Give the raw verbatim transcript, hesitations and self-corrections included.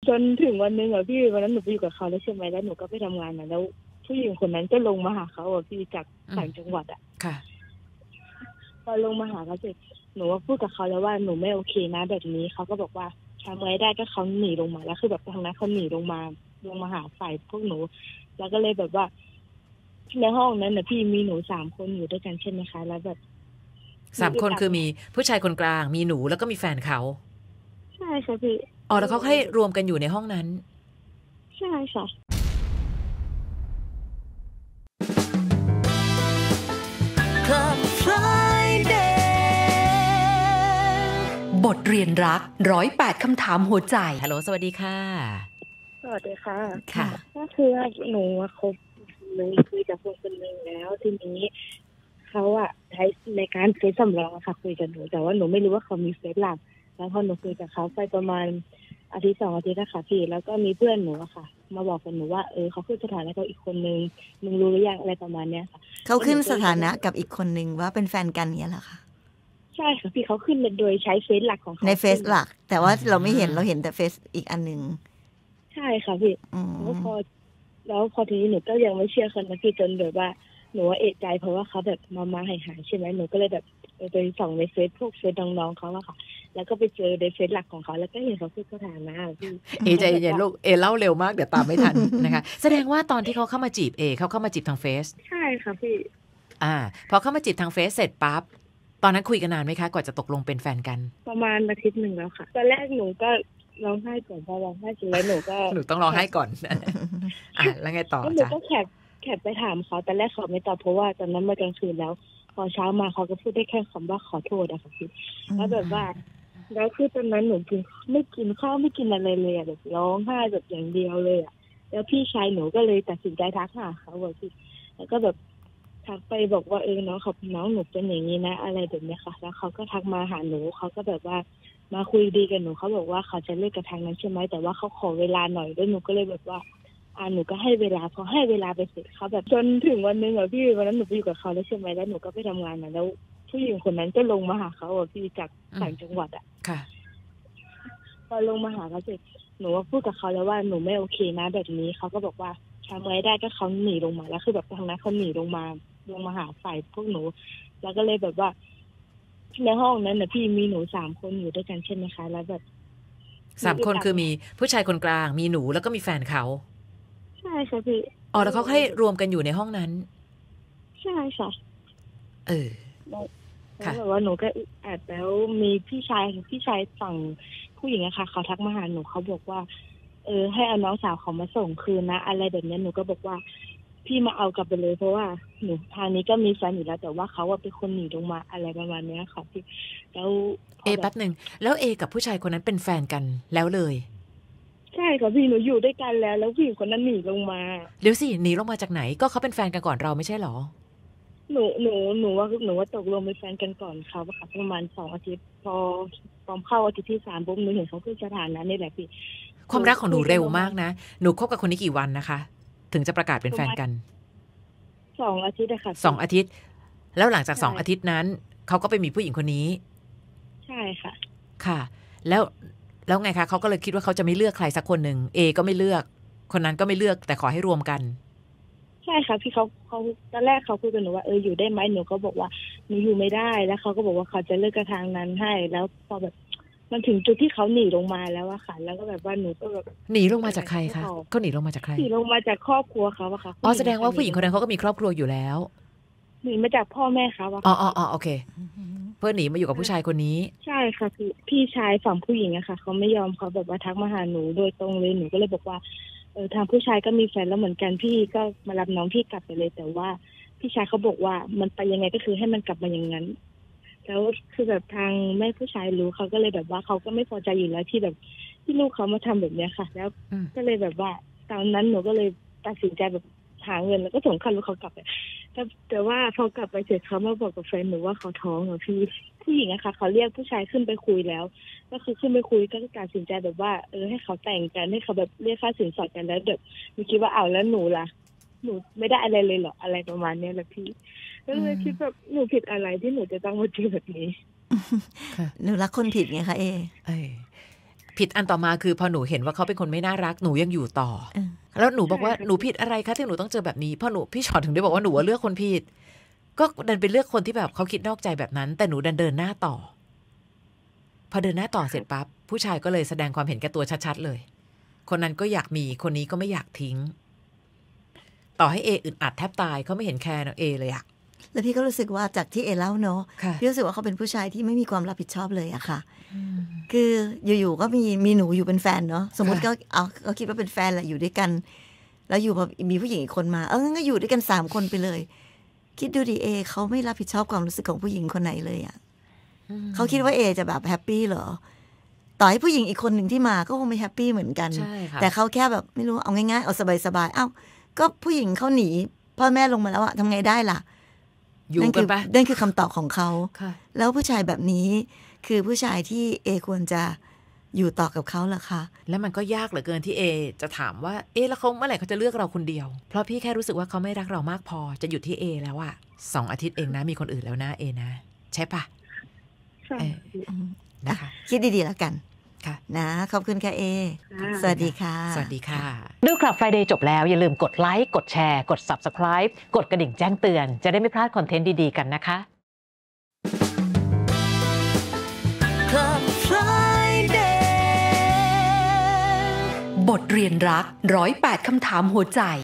จนถึงวันนึงอ่ะพี่วันนั้นหนูไปอยู่กับเขาแล้วใช่ไหมแล้วหนูก็ไปทำงานนะแล้วผู้หญิงคนนั้นก็ลงมาหาเขาอ่ะพี่จากต่างจังหวัดอ่ะค่ะพอลงมาหาเขาเสร็จหนูว่าพูดกับเขาแล้วว่าหนูไม่โอเคนะแบบนี้เขาก็บอกว่าทำไงได้ก็เขาหนีลงมาแล้วคือแบบทางนั้นเขาหนีลงมาลงมาหาฝ่ายพวกหนูแล้วก็เลยแบบว่าในห้องนั้นนะพี่มีหนูสามคนอยู่ด้วยกันใช่ไหมคะแล้วแบบสามคนคือมีผู้ชายคนกลางมีหนูแล้วก็มีแฟนเขาใช่ค่ะพี่อ๋อแล้วเขาให้รวมกันอยู่ในห้องนั้นใช่ค่ะบทเรียนรักร้อยแปดคำถามหัวใจฮัลโหลสวัสดีค่ะสวัสดีค่ะค่ะก็คือหนูคบหนูคุยกับคนคนหนึ่งแล้วทีนี้เขาอะใช้ในการเฟซสำรองค่ะคุยกับหนูแต่ว่าหนูไม่รู้ว่าเขามีเฟซหลักแล้วพอหนูคุยกับเขาไปประมาณอาทิตย์สองอาทิตย์นะคะพี่แล้วก็มีเพื่อนหนูอะค่ะมาบอกกับหนูว่าเออเขาขึ้นสถานะกับอีกคนนึงมึงรู้หรือยังอะไรประมาณเนี้ยค่ะเขาขึ้นสถานะกับอีกคนนึงว่าเป็นแฟนกันเนี้ยเหรอคะใช่ค่ะพี่เขาขึ้นโดยใช้เฟซหลักของเขาในเฟซหลักแต่ว่าเราไม่เห็นเราเห็นแต่เฟซอีกอันนึงใช่ค่ะพี่แล้วพอแล้วพอทีนี้หนูก็ยังไม่เชื่อคนนะพี่จนแบบว่าหนูว่าเอะใจเพราะว่าเขาแบบมามาหายหายใช่ไหมหนูก็เลยแบบไปส่องในเฟซพวกเฟซน้องๆเขาอะค่ะแล้วก็ไปเจอในเฟซหลักของเขาแล้วก็เห็นเขาขึ้นสถานะพี่เอใจเย็นลูกเอเล่าเร็วมากเดี๋ยวตามไม่ทันนะคะแสดงว่าตอนที่เขาเข้ามาจีบเอเขาเข้ามาจีบทางเฟซใช่ค่ะพี่อ่าพอเข้ามาจีบทางเฟซเสร็จปั๊บตอนนั้นคุยกันนานไหมคะกว่าจะตกลงเป็นแฟนกันประมาณอาทิตย์หนึ่งแล้วค่ะตอนแรกหนูก็ร้องไห้ก่อนพอร้องไห้เสร็จแล้วหนูก็หนูต้องร้องไห้ก่อนอ่ะแล้วไงต่อจ้ะหนูก็แคปแคปไปถามเขาแต่แรกเขาไม่ตอบเพราะว่าตอนนั้นมากลางคืนแล้วพอเช้ามาเขาก็พูดได้แค่คำว่าขอโทษอะค่ะพี่แล้วแบบว่าแล้วคือตอนนั้นหนูกินไม่กินข้าวไม่กินอะไรเลยแบบร้องไห้แบบอย่างเดียวเลยอะแล้วพี่ชายหนูก็เลยตัดสินใจทักหาเขาบอกพี่แล้วก็แบบทักไปบอกว่าเออน้องเขาน้องหนูเป็นอย่างนี้นะอะไรแบบนี้ค่ะแล้วเขาก็ทักมาหาหนูเขาก็แบบว่ามาคุยดีกับหนูเขาบอกว่าเขาจะเลิกกับทางนั้นใช่ไหมแต่ว่าเขาขอเวลาหน่อยด้วยหนูก็เลยแบบว่าอ่าหนูก็ให้เวลาพอให้เวลาไปเสร็จเขาแบบจนถึงวันนึงอ่ะพี่วันนั้นหนูไปอยู่กับเขาแล้วใช่ไหมแล้วหนูก็ไปทำงานนะแล้วผู้หญิงคนนั้นก็ลงมาหาเขาอ่ะพี่จากต่างจังหวัดอ่ะค่ะพอลงมาหาเขาเสร็จหนูว่าพูดกับเขาแล้วว่าหนูไม่โอเคนะแบบนี้เขาก็บอกว่าทำไงได้ก็เขาหนีลงมาแล้วคือแบบทางนั้นเขาหนีลงมาลงมาหาฝ่ายพวกหนูแล้วก็เลยแบบว่าในห้องนั้นนะพี่มีหนูสามคนอยู่ด้วยกันใช่ไหมคะแล้วแบบสามคนคือมีผู้ชายคนกลางมีหนูแล้วก็มีแฟนเขาใช่ค่ะพี่อ๋อแล้วเขาให้รวมกันอยู่ในห้องนั้นใช่ค่ะเออค่ะแบบว่าหนูก็แอบแล้วมีพี่ชายพี่ชายฝั่งผู้หญิงอะค่ะเขาทักมาหาหนูเขาบอกว่าเออให้เอาน้องสาวเขามาส่งคืนนะอะไรแบบนี้หนูก็บอกว่าพี่มาเอากลับไปเลยเพราะว่าหนูทางนี้ก็มีแฟนอยู่แล้วแต่ว่าเขาว่าเป็นคนหนีลงมาอะไรประมาณนี้ค่ะพี่แล้วเอแป๊บนึงแล้วเอกับผู้ชายคนนั้นเป็นแฟนกันแล้วเลยใช่ค่ะพี่หนูอยู่ด้วยกันแล้วแล้วผู้หญิงคนนั้นหนีลงมาเดี๋ยวสิหนีลงมาจากไหนก็เขาเป็นแฟนกันก่อนเราไม่ใช่หรอหนูหนูหนูว่าหนูว่าตกลงเป็นแฟนกันก่อนเขาค่ะประมาณสองอาทิตย์พอพอเข้าอาทิตย์ที่สามปุ๊บหนูเห็นเขาขึ้นสถานะนี่แหละพี่ความรักของหนูเร็วมากนะหนูคบกับคนนี้กี่วันนะคะถึงจะประกาศเป็นแฟนกันสองอาทิตย์ค่ะสองอาทิตย์แล้วหลังจากสองอาทิตย์นั้นเขาก็ไปมีผู้หญิงคนนี้ใช่ค่ะค่ะแล้วแล้วไงคะเขาก็เลยคิดว่าเขาจะไม่เลือกใครสักคนหนึ่งเอก็ไม่เลือกคนนั้นก็ไม่เลือกแต่ขอให้รวมกันใช่ค่ะพี่เขาเขาตอนแรกเขาคุยกับหนูว่าเอออยู่ได้ไหมหนูก็บอกว่าหนูอยู่ไม่ได้แล้วเขาก็บอกว่าเขาจะเลิกกระทางนั้นให้แล้วพอแบบมันถึงจุดที่เขาหนีลงมาแล้วอะค่ะแล้วก็แบบว่าหนูก็แบบหนีลงมาจากใครคะเขาหนีลงมาจากใครหนีลงมาจากครอบครัวเขาอะค่ะอ๋อแสดงว่าผู้หญิงคนนั้นเขาก็มีครอบครัวอยู่แล้วหนีมาจากพ่อแม่เขาอะอ๋ออ๋อโอเคเพื่อหนีมาอยู่กับผู้ชายคนนี้ใช่ค่ะพี่พี่ชายฝั่งผู้หญิงอะค่ะเขาไม่ยอมเขาแบบว่าทักมาหาหนูโดยตรงเลยหนูก็เลยบอกว่าเออทางผู้ชายก็มีแฟนแล้วเหมือนกันพี่ก็มารับน้องพี่กลับไปเลยแต่ว่าพี่ชายเขาบอกว่ามันไปยังไงก็คือให้มันกลับมาอย่างนั้นแล้วคือแบบทางแม่ผู้ชายรู้เขาก็เลยแบบว่าเขาก็ไม่พอใจอยู่แล้วที่แบบที่ลูกเขามาทำแบบนี้ค่ะแล้วก็เลยแบบว่าตอนนั้นหนูก็เลยตัดสินใจแบบหาเงินแล้วก็ส่งค่าลูกเขากลับไปแต่แต่ว่าพอกลับไปเสร็จเขามาบอกกับแฟนหนูว่าเขาท้องเหรอพี่ผู้หญิงอะค่ะเขาเรียกผู้ชายขึ้นไปคุยแล้วก็คือขึ้นไปคุยก็ตัดสินใจแบบว่าเออให้เขาแต่งกันให้เขาแบบเรียกค่าสินสอดกันแล้วแบบหนูคิดว่าเอาแล้วหนูล่ะหนูไม่ได้อะไรเลยหรออะไรประมาณนี้แหละพี่ก็เลยคิดแบบหนูผิดอะไรที่หนูจะต้องมาเจอแบบนี้หนูรักคนผิดไงคะเอเอผิดอันต่อมาคือพอหนูเห็นว่าเขาเป็นคนไม่น่ารักหนูยังอยู่ต่อแล้วหนูบอกว่าหนูผิดอะไรคะที่หนูต้องเจอแบบนี้พ่อหนูพี่ชอตถึงได้บอกว่าหนูว่าเลือกคนผิดก็ดันไปเลือกคนที่แบบเขาคิดนอกใจแบบนั้นแต่หนูดันเดินหน้าต่อพอเดินหน้าต่อเสร็จปั๊บผู้ชายก็เลยแสดงความเห็นแก่ตัวชัดๆเลยคนนั้นก็อยากมีคนนี้ก็ไม่อยากทิ้งต่อให้เออึดอัดแทบตายเขาไม่เห็นแคร์เอเลยอะแล้วพี่ก็รู้สึกว่าจากที่เอเล่าเนาะพี่รู้สึกว่าเขาเป็นผู้ชายที่ไม่มีความรับผิดชอบเลยอะค่ะคืออยู่ๆก็มีมีหนูอยู่เป็นแฟนเนาะสมมติก็เอาเขาคิดว่าเป็นแฟนแหละอยู่ด้วยกันแล้วอยู่พอมีผู้หญิงอีกคนมาเอองั้นก็อยู่ด้วยกันสามคนไปเลยคิดดูดิเอเขาไม่รับผิดชอบความรู้สึกของผู้หญิงคนไหนเลยอะเขาคิดว่าเอจะแบบแฮปปี้เหรอต่อให้ผู้หญิงอีกคนหนึ่งที่มาก็คงไม่แฮปปี้เหมือนกันแต่เขาแค่แบบไม่รู้เอาง่ายๆเอาสบายๆอ้าวก็ผู้หญิงเขาหนีพ่อแม่ลงมาแล้วอะทำไงได้ล่ะอยู่กันปะนั่นคือคำตอบของเขาแล้วผู้ชายแบบนี้คือผู้ชายที่เอควรจะอยู่ต่อกับเขาเหรอคะแล้วมันก็ยากเหลือเกินที่เอจะถามว่าเอแล้วเขาเมื่อไหร่เขาจะเลือกเราคนเดียวเพราะพี่แค่รู้สึกว่าเขาไม่รักเรามากพอจะหยุดที่เอแล้วอะสองอาทิตย์เองนะมีคนอื่นแล้วนะเอนะใช่ปะใช่นะคะคิดดีๆแล้วกันนะขอบคุณค่ะเอสวัสดีค่ะสวัสดีค่ะดูคลับ Friday จบแล้วอย่าลืมกดไลค์กดแชร์กด Subscribe กดกระดิ่งแจ้งเตือนจะได้ไม่พลาดคอนเทนต์ดีๆกันนะคะ Club Friday บทเรียนรักร้อยแปดคำถามหัวใจ